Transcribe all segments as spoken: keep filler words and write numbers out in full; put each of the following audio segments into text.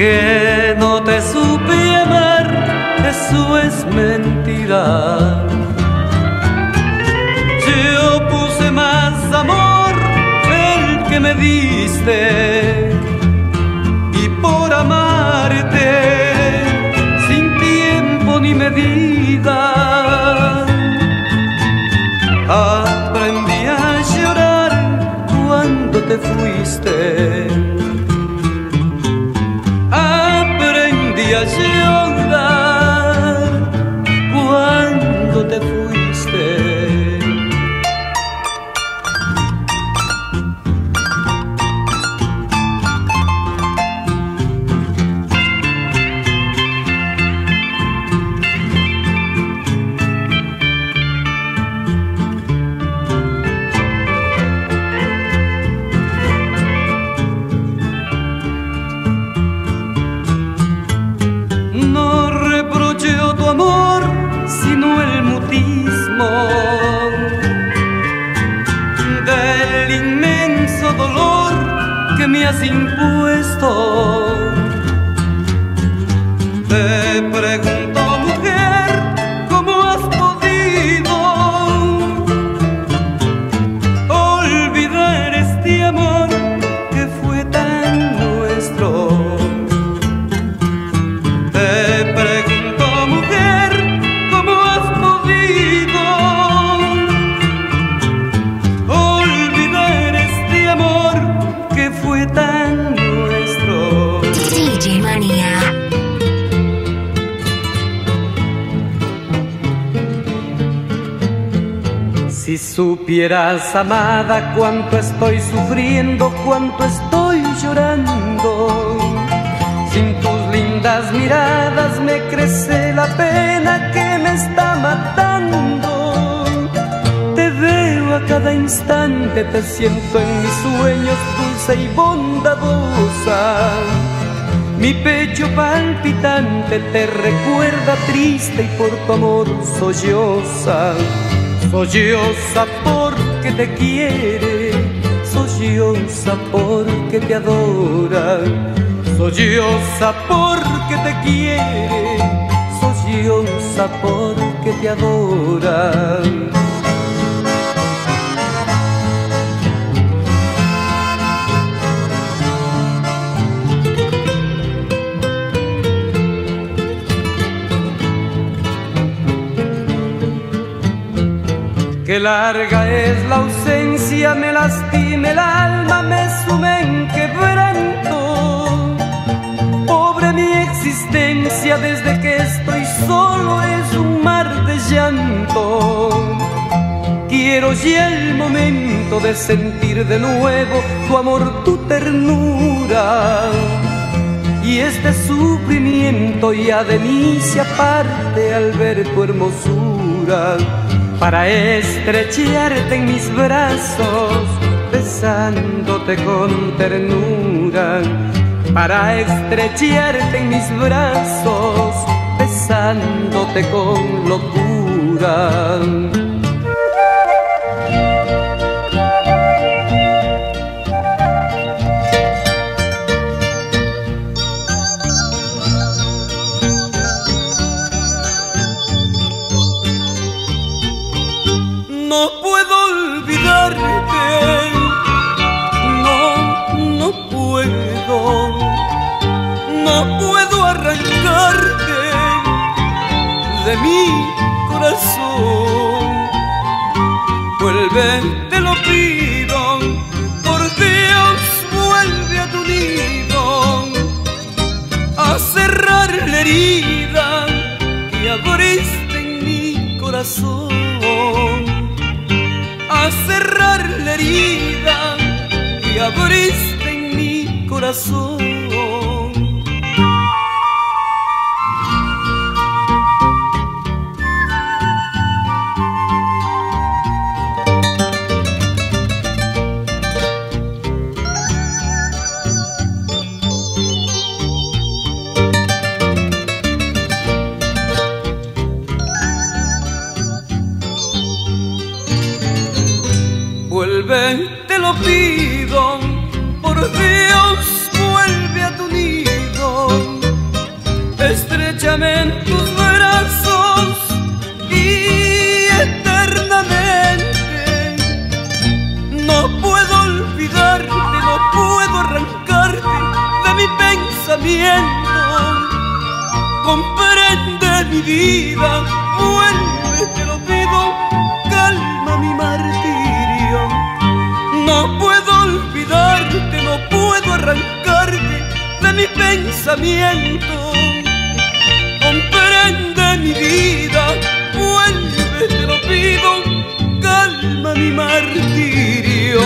que no te supe amar, eso es mentira. Yo puse más amor el que me diste, y por amarte sin tiempo ni medida aprendí a llorar cuando te fuiste. Aprendí a llorar cuando te fuiste. Del inmenso dolor que me has impuesto. Te pregunto, mujer, ¿cómo has podido olvidar este amor que fue tan nuestro? Te pregunto, mujer, ¿cómo has podido olvidar este amor que fue tan nuestro? D J Manía. Si supieras, amada, cuánto estoy sufriendo, cuánto estoy llorando. Sin tus lindas miradas me crece la pena que me está matando. Te veo a cada instante, te siento en mis sueños dulce y bondadosa. Mi pecho palpitante te recuerda triste y por tu amor solloza. Solloza porque te quiere, solloza porque te adora. Solloza porque te quiere, solloza porque te adora. Qué larga es la ausencia, me lastima el alma, me sume en quebranto. Pobre mi existencia, desde que estoy solo es un mar de llanto. Quiero ya el momento de sentir de nuevo tu amor, tu ternura. Y este sufrimiento ya de mí se aparte al ver tu hermosura. Para estrecharte en mis brazos, besándote con ternura. Para estrecharte en mis brazos, besándote con locura. No puedo olvidarte, no, no puedo, no puedo arrancarte de mi corazón. Vuelve, te lo pido, por Dios, vuelve a tu nido, a cerrar la herida que abriste en mi corazón. A cerrar la herida que abriste en mi corazón. Vuelve, te lo pido, por Dios, vuelve a tu nido, Estrechame en tus brazos y eternamente. No puedo olvidarte, no puedo arrancarte de mi pensamiento. Comprende mi vida, vuelve, te lo pido, calma mi martirio. No puedo olvidarte, no puedo arrancarte de mi pensamiento. Comprende mi vida, vuelve, te lo pido, calma mi martirio.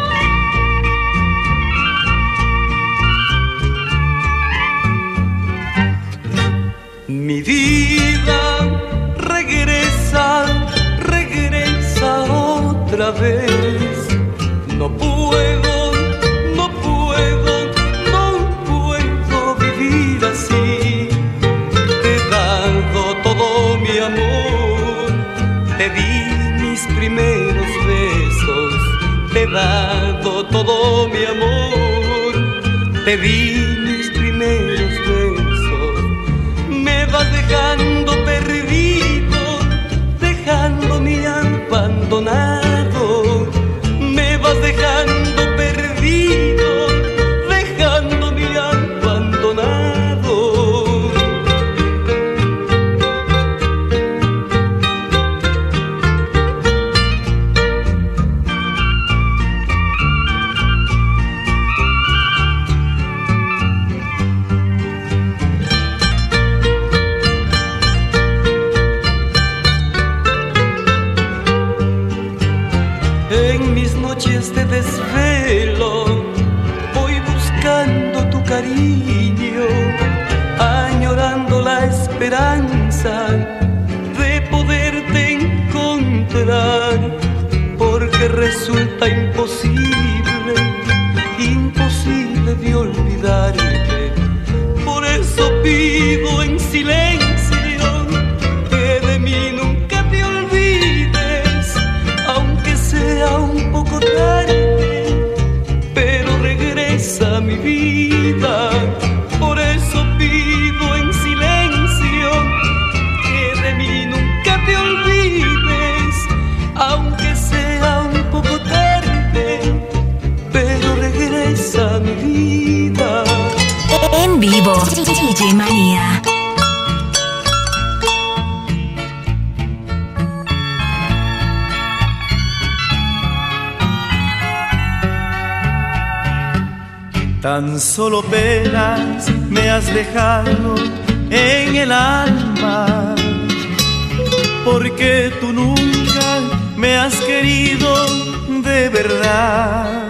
Mi vida regresa, regresa otra vez. No puedo, no puedo, no puedo vivir así. Te he dado todo mi amor, te di mis primeros besos. Te he dado todo mi amor, te di mis primeros besos. Me vas dejando perdido, dejándome abandonado. Me vas dejando perdido, dejándome abandonado. En mis noches de desvelo voy buscando tu cariño, añorando la esperanza de poderte encontrar, porque resulta imposible, imposible de olvidarte. Por eso pido en silencio que de mí nunca te olvides, aunque sea un poco tarde, pero regresa a mi vida. Por eso pido en silencio que de mí nunca te olvides, aunque sea un poco tarde, pero regresa a mi vida. En vivo, D J Manía. Tan solo penas me has dejado en el alma, porque tú nunca me has querido de verdad.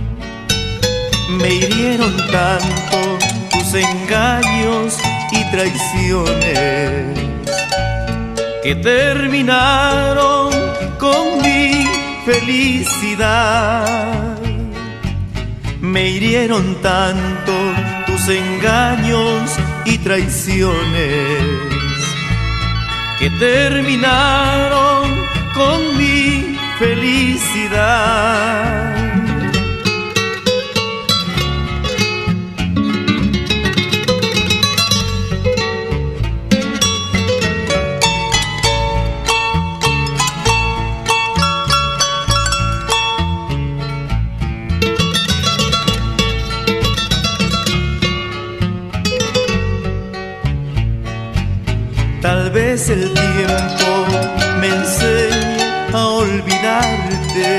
Me hirieron tanto tus engaños y traiciones, que terminaron con mi felicidad. Me hirieron tanto tus engaños y traiciones, que terminaron con mi felicidad. Tal vez el tiempo me enseñe a olvidarte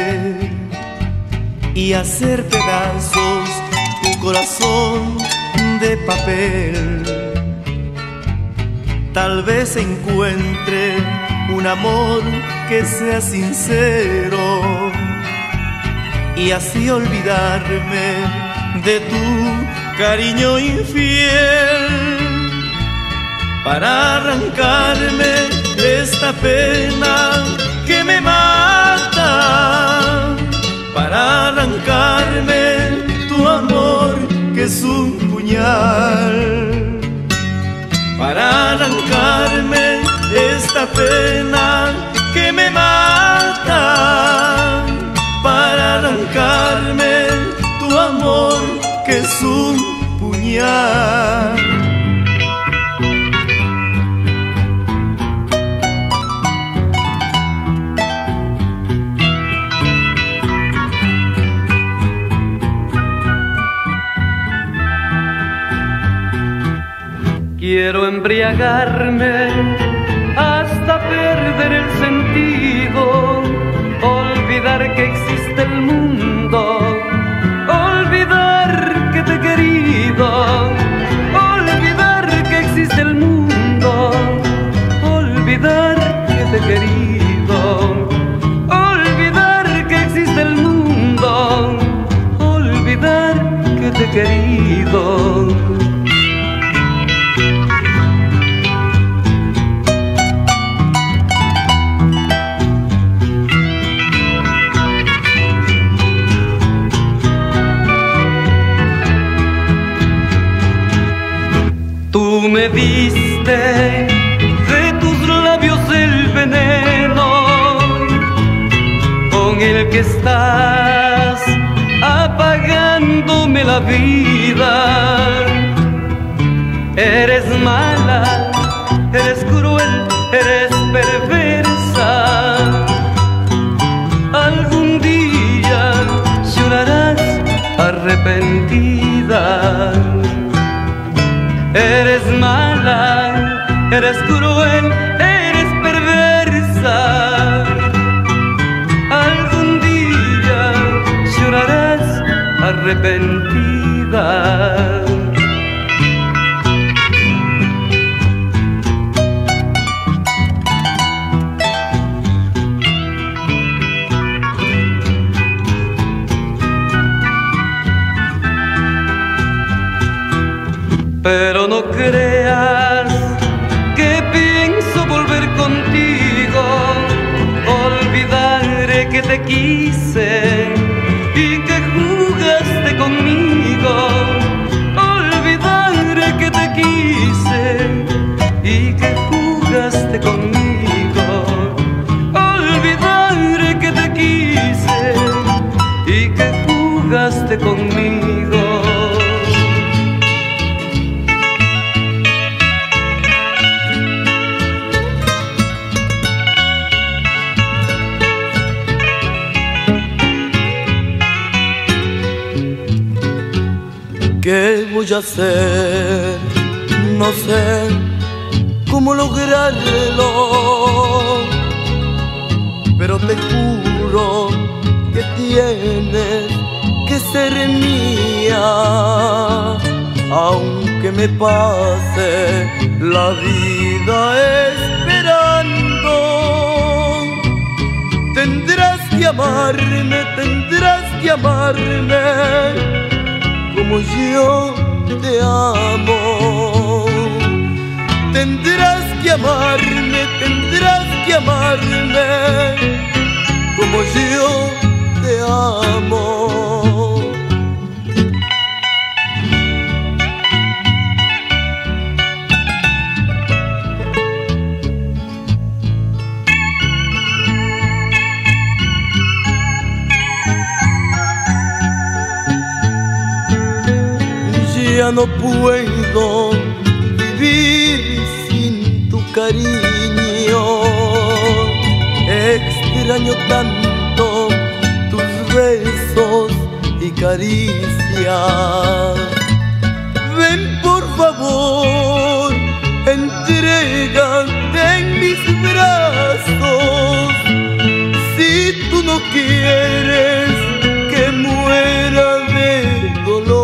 y hacer pedazos tu corazón de papel. Tal vez encuentre un amor que sea sincero y así olvidarme de tu cariño infiel. Para arrancarme esta pena que me mata, para arrancarme tu amor que es un puñal, para arrancarme esta pena que me mata, para arrancarme tu amor que es un puñal. Quiero embriagarme hasta perder el sentido, olvidar que existe el mundo, olvidar que te he querido, olvidar que existe el mundo, olvidar que te he querido, olvidar que existe el mundo, olvidar que te he querido. Tú me diste de tus labios el veneno con el que estás apagándome la vida. Eres mala, eres cruel, eres perversa. Algún día llorarás arrepentida. Eres mala, eres cruel, eres perversa. Algún día llorarás arrepentida. Pero no creas que pienso volver contigo. Olvidaré que te quise y que jugaste conmigo. Olvidaré que te quise y que jugaste conmigo. Olvidaré que te quise y que jugaste conmigo. ¿Qué voy a hacer? No sé cómo lograrlo, pero te juro que tienes que ser mía, aunque me pase la vida esperando. Tendrás que amarme, tendrás que amarme como yo te amo. Tendrás que amarme, tendrás que amarme como yo te amo. Ya no puedo vivir sin tu cariño. Extraño tanto tus besos y caricias. Ven por favor, entrégate en mis brazos. Si tú no quieres que muera de dolor,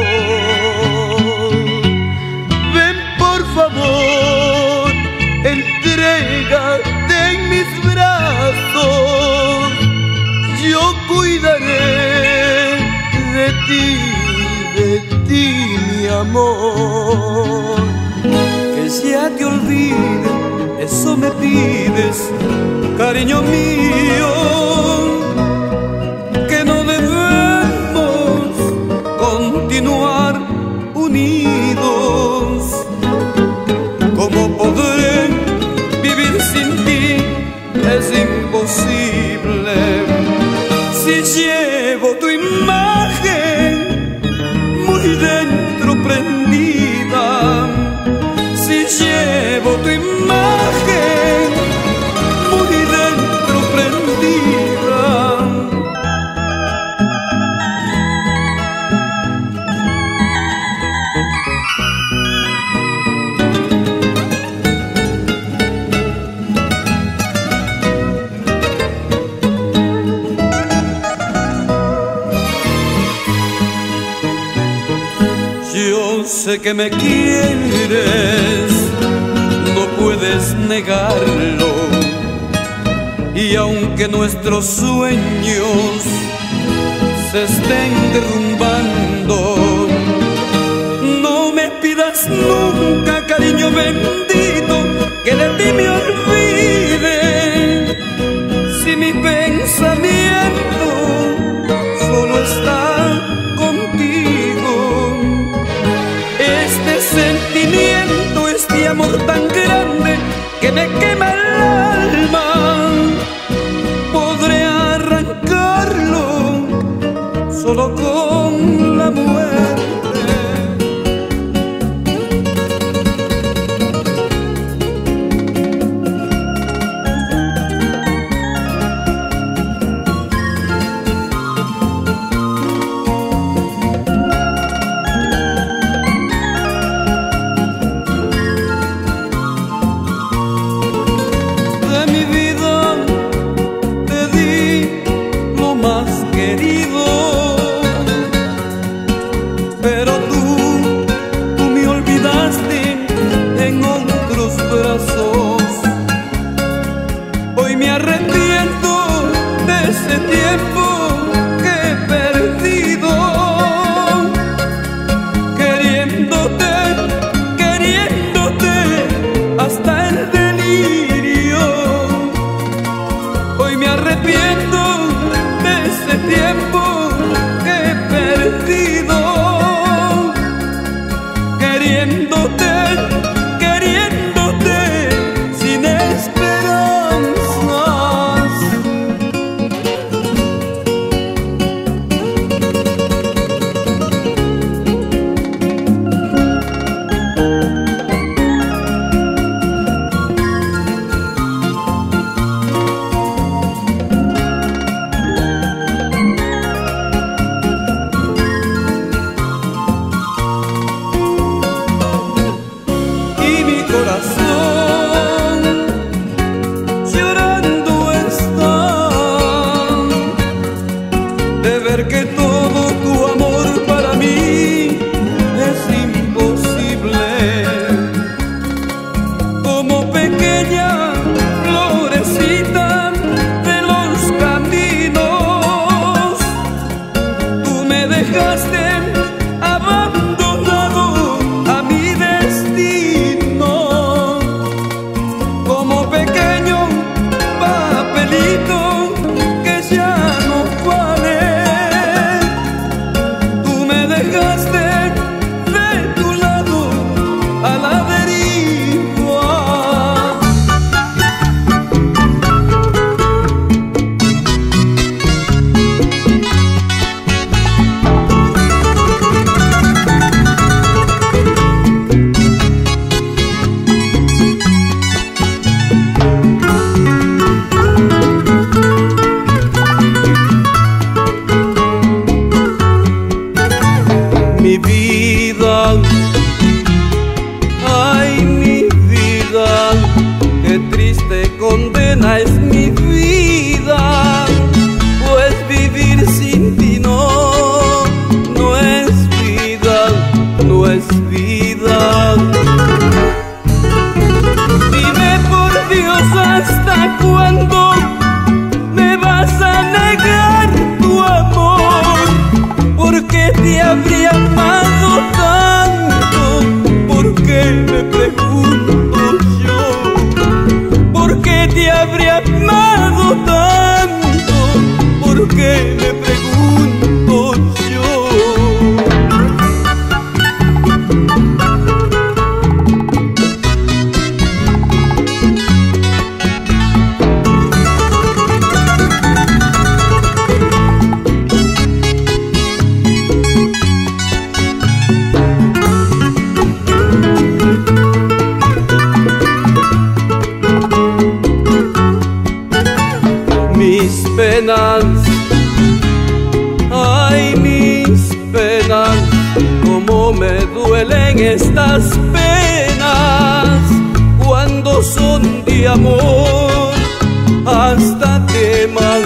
por favor, entrégate en mis brazos. Yo cuidaré de ti, de ti, mi amor. Que ya te olvide, eso me pides, cariño mío. Que no debemos continuar unidos. ¿Cómo podré vivir sin ti? Es imposible. Si llevo tu imagen muy dentro prendida, si llevo tu imagen muy dentro prendida. sé que me quieres, no puedes negarlo. Y aunque nuestros sueños se estén derrumbando, no me pidas nunca, cariño bendito, que de ti me olvide. Si mi pensamiento solo está contigo, este sentimiento, este amor tan grande que me quema el alma, podré arrancarlo solo con la muerte. Hoy me arrepiento de ese tiempo que he perdido, queriéndote, queriéndote hasta el delirio. Hoy me arrepiento de ese tiempo que he perdido, queriéndote, queriéndote sin esperanzas. Llorando está de ver que todo tu amor para mí es imposible. Como pequeña florecita de los caminos, tú me dejaste abandonado a mi destino. Como pequeño papelito que ya no vale, tú me dejaste de tu lado a la deriva. Mi vida, ay mi vida, qué triste condena es mi vida, pues vivir sin ti no, no es vida, no es vida. Dime por Dios, ¿hasta cuándo me vas a negar tu amor? Porque te habría amado tanto, porque me pregunto yo, porque te habría amado tanto, porque me pregunto yo. Mis penas, ay mis penas, cómo me duelen estas penas cuando son de amor, hasta queman